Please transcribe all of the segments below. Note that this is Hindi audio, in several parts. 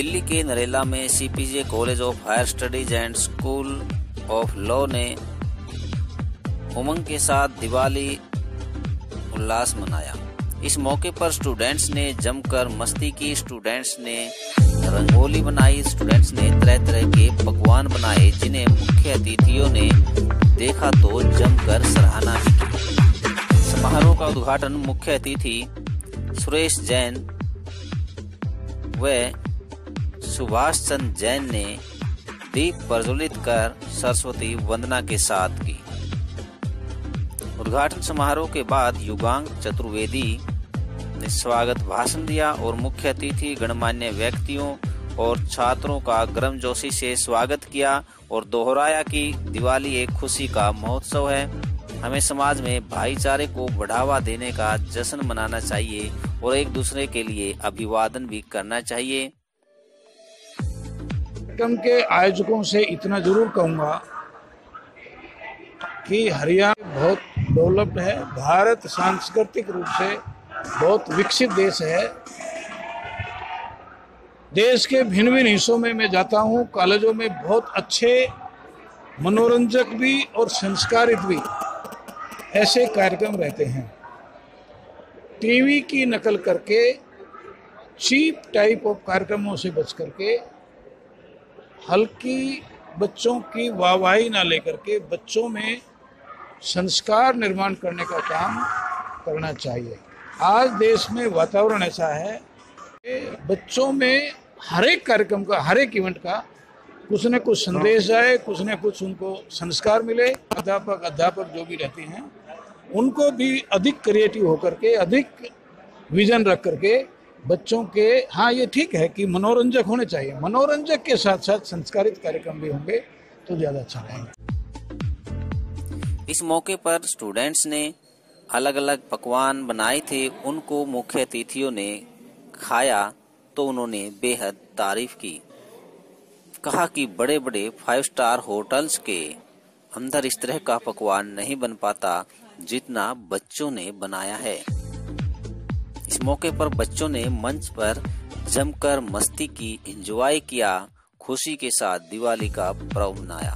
दिल्ली के नरेला में CPJ college of higher studies and school of law ने उमंग के साथ दिवाली उल्लास मनाया। इस मौके पर स्टूडेंट्स ने जमकर मस्ती की। स्टूडेंट्स ने रंगोली बनाई। स्टूडेंट्स ने तरह तरह के पकवान बनाए, जिन्हें मुख्य अतिथियों ने देखा तो जमकर सराहना भी की। समारोह का उद्घाटन मुख्य अतिथि सुरेश जैन व सुभाष चंद्र जैन ने दीप प्रज्वलित कर सरस्वती वंदना के साथ की। उद्घाटन समारोह के बाद युगांक चतुर्वेदी ने स्वागत भाषण दिया और मुख्य अतिथि गणमान्य व्यक्तियों और छात्रों का गर्मजोशी से स्वागत किया और दोहराया कि दिवाली एक खुशी का महोत्सव है। हमें समाज में भाईचारे को बढ़ावा देने का जश्न मनाना चाहिए और एक दूसरे के लिए अभिवादन भी करना चाहिए। कार्यक्रम के आयोजकों से इतना जरूर कहूंगा कि हरियाणा बहुत डेवलप्ड है। भारत सांस्कृतिक रूप से बहुत विकसित देश है। देश के भिन्न भिन्न हिस्सों में मैं जाता हूं, कॉलेजों में बहुत अच्छे मनोरंजक भी और संस्कारित भी ऐसे कार्यक्रम रहते हैं। टीवी की नकल करके चीप टाइप ऑफ कार्यक्रमों से बच करके हल्की बच्चों की वाहवाही ना लेकर के बच्चों में संस्कार निर्माण करने का काम करना चाहिए। आज देश में वातावरण ऐसा है कि बच्चों में हर एक कार्यक्रम का, हर एक इवेंट का कुछ न कुछ संदेश जाए, कुछ न कुछ उनको संस्कार मिले। अध्यापक जो भी रहते हैं उनको भी अधिक क्रिएटिव होकर के, अधिक विजन रख करके बच्चों के, हाँ ये ठीक है कि मनोरंजक होने चाहिए, मनोरंजक के साथ साथ संस्कारित कार्यक्रम भी होंगे तो ज्यादा अच्छा रहेगा। इस मौके पर स्टूडेंट्स ने अलग अलग पकवान बनाए थे। उनको मुख्य अतिथियों ने खाया तो उन्होंने बेहद तारीफ की। कहा कि बड़े बड़े 5 स्टार होटल्स के अंदर इस तरह का पकवान नहीं बन पाता जितना बच्चों ने बनाया है। इस मौके पर बच्चों ने मंच पर जमकर मस्ती की, एंजॉय किया, खुशी के साथ दिवाली का पर्व मनाया।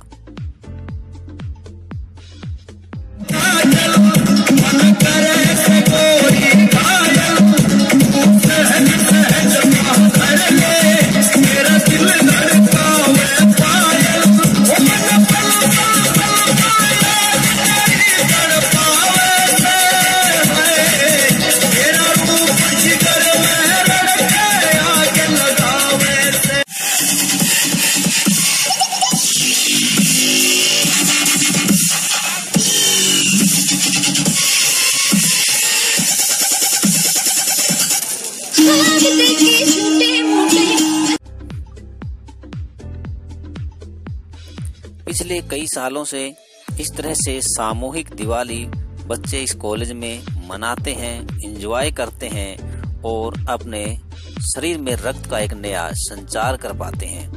पिछले कई सालों से इस तरह से सामूहिक दिवाली बच्चे इस कॉलेज में मनाते हैं, एंजॉय करते हैं और अपने शरीर में रक्त का एक नया संचार कर पाते हैं।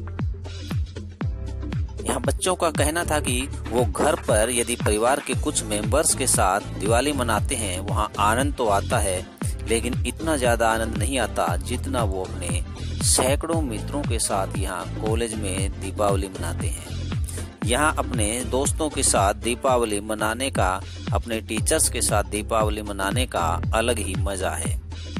यहाँ बच्चों का कहना था कि वो घर पर यदि परिवार के कुछ मेंबर्स के साथ दिवाली मनाते हैं, वहाँ आनंद तो आता है, लेकिन इतना ज्यादा आनंद नहीं आता जितना वो अपने सैकड़ों मित्रों के साथ यहाँ कॉलेज में दीपावली मनाते हैं। यहाँ अपने दोस्तों के साथ दीपावली मनाने का, अपने टीचर्स के साथ दीपावली मनाने का अलग ही मजा है।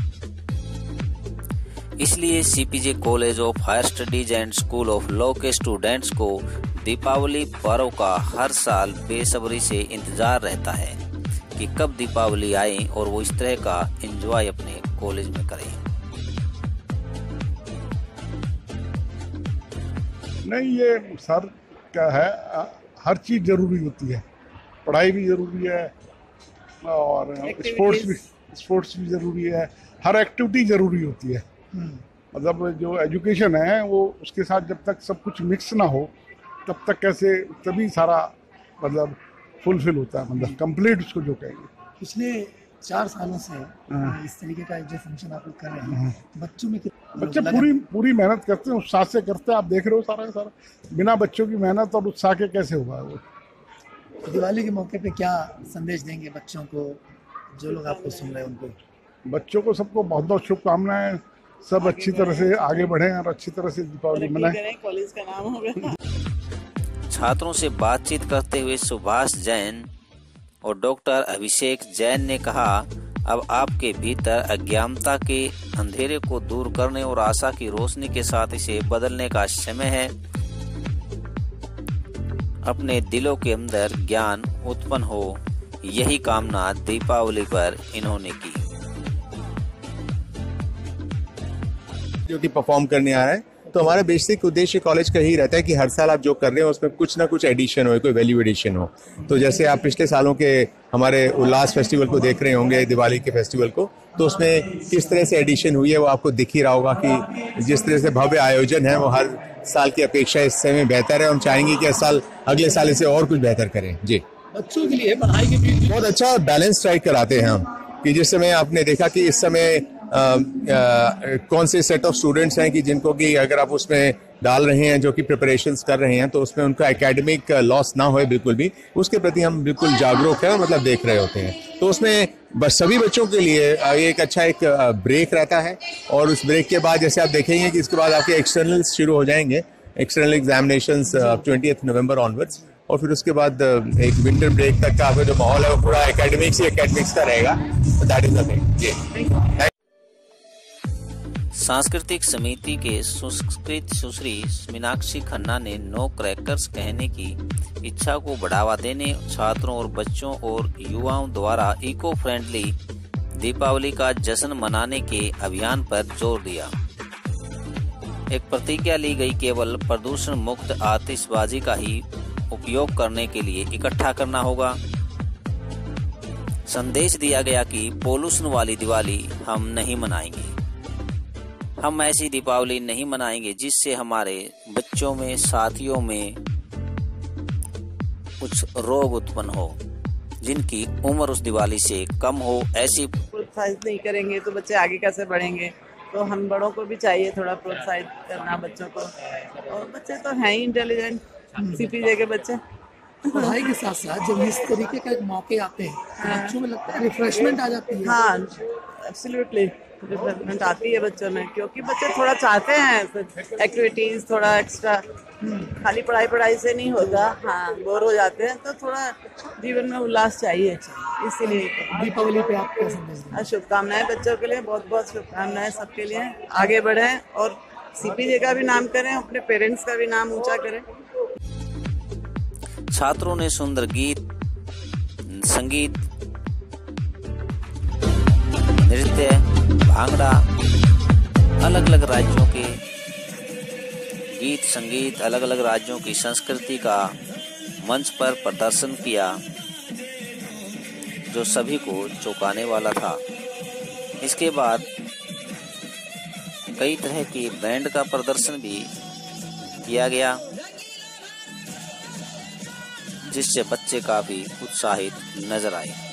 इसलिए CPJ college of higher studies and school of law के स्टूडेंट्स को दीपावली पर्व का हर साल बेसब्री से इंतजार रहता है कि कब दीपावली आए और वो इस तरह का एंजॉय अपने कॉलेज में करें। नहीं, ये सर क्या है, हर चीज़ ज़रूरी होती है। पढ़ाई भी ज़रूरी है और स्पोर्ट्स भी ज़रूरी है। हर एक्टिविटी ज़रूरी होती है। मतलब जो एजुकेशन है वो उसके साथ जब तक सब कुछ मिक्स ना हो तब तक कैसे, तभी सारा मतलब फुलफिल होता है, मतलब कंप्लीट उसको जो कहेंगे। पिछले 4 सालों से इस तरीके का जो फंक्शन आप लोग कर रहे हैं, बच्चों में बच्चे पूरी मेहनत करते हैं, उत्साह से करते हैं। आप देख रहे हो सारा बिना बच्चों की मेहनत और उत्साह के कैसे होगा वो। दिवाली के मौके पे क्या संदेश देंगे बच्चों को, जो लोग आपको सुन रहे हैं उनको? बच्चों को सबको बहुत बहुत शुभकामनाएं। सब अच्छी तरह से आगे बढ़ें और अच्छी तरह से दीपावली मनाएं। कॉलेज का नाम होगा। छात्रों से बातचीत करते हुए सुभाष जैन और डॉक्टर अभिषेक जैन ने कहा, अब आपके भीतर अज्ञानता के अंधेरे को दूर करने और आशा की रोशनी के साथ इसे बदलने का समय है। अपने दिलों के अंदर ज्ञान उत्पन्न हो, यही कामना दीपावली पर इन्होंने की। जो कि परफॉर्म करने आ रहा है, तो हमारा बेसिक उद्देश्य कॉलेज का ही रहता है कि हर साल आप जो कर रहे हो उसमें कुछ ना कुछ एडिशन हो, कोई वैल्यू एडिशन हो। तो जैसे आप पिछले सालों के हमारे उल्लास फेस्टिवल को देख रहे होंगे, दिवाली के फेस्टिवल को, तो उसमें किस तरह से एडिशन हुई है वो आपको दिख ही रहा होगा कि जिस तरह से भव्य आयोजन है वो हर साल की अपेक्षा इस समय बेहतर है। हम चाहेंगे कि इस साल अगले साल इसे और कुछ बेहतर करें। जी, बच्चों के लिए पढ़ाई के बीच बहुत अच्छा बैलेंस स्ट्राइक कराते हैं हम, कि जिस समय आपने देखा कि इस समय कौन से सेट ऑफ स्टूडेंट्स हैं कि जिनको कि अगर आप उसमें डाल रहे हैं जो कि प्रिपरेशंस कर रहे हैं तो उसमें उनका एकेडमिक लॉस ना होए बिल्कुल भी, उसके प्रति हम बिल्कुल जागरूक हैं, मतलब देख रहे होते हैं। तो उसमें बस सभी बच्चों के लिए एक अच्छा एक ब्रेक रहता है, और उस ब्रेक के बाद जैसे आप देखेंगे कि इसके बाद आपके एक्सटर्नल्स शुरू हो जाएंगे, एक्सटर्नल एग्जामिनेशंस 20 नवंबर ऑनवर्ड्स, और फिर उसके बाद एक विंटर ब्रेक तक का आपका जो माहौल है वो पूरा एकेडमिक्स का रहेगा। That is the thing. सांस्कृतिक समिति के सुकृत सुश्री मीनाक्षी खन्ना ने नो क्रैकर्स कहने की इच्छा को बढ़ावा देने, छात्रों और बच्चों और युवाओं द्वारा इको फ्रेंडली दीपावली का जश्न मनाने के अभियान पर जोर दिया। एक प्रतिज्ञा ली गई, केवल प्रदूषण मुक्त आतिशबाजी का ही उपयोग करने के लिए इकट्ठा करना होगा। संदेश दिया गया कि पोल्यूशन वाली दिवाली हम नहीं मनाएंगे। हम ऐसी दीपावली नहीं मनाएंगे जिससे हमारे बच्चों में, साथियों में कुछ रोग उत्पन्न हो, जिनकी उम्र उस दिवाली से कम हो। ऐसी प्रोत्साहित नहीं करेंगे तो बच्चे आगे कैसे बढ़ेंगे। तो हम बड़ों को भी चाहिए थोड़ा प्रोत्साहित करना बच्चों को, और बच्चे तो हैं ही इंटेलिजेंट, सीपीजे के बच्चे। पढ़ाई के साथ साथ जब इस तरीके का एक मौके आते हैं, बच्चों में लगता है रिफ्रेशमेंट आ जाती है। हाँ, एब्सोल्युटली रिफ्रेशमेंट आती है बच्चों में, क्योंकि बच्चे थोड़ा चाहते हैं एक्टिविटीज, थोड़ा एक्स्ट्रा। खाली पढ़ाई से नहीं होगा। हाँ, बोर हो जाते हैं, तो थोड़ा जीवन में उल्लास चाहिए। इसीलिए दीपावली पे आप क्या संदेश देंगे? शुभकामनाएं बच्चों के लिए, बहुत बहुत शुभकामनाएं सबके लिए। आगे बढ़ें और सीपीजे का भी नाम करें, अपने पेरेंट्स का भी नाम ऊंचा करें। छात्रों ने सुंदर गीत, संगीत, नृत्य, भांगड़ा, अलग अलग राज्यों के गीत संगीत, अलग अलग राज्यों की संस्कृति का मंच पर प्रदर्शन किया, जो सभी को चौंकाने वाला था। इसके बाद कई तरह की बैंड का प्रदर्शन भी किया गया, जिससे बच्चे काफी उत्साहित नजर आए।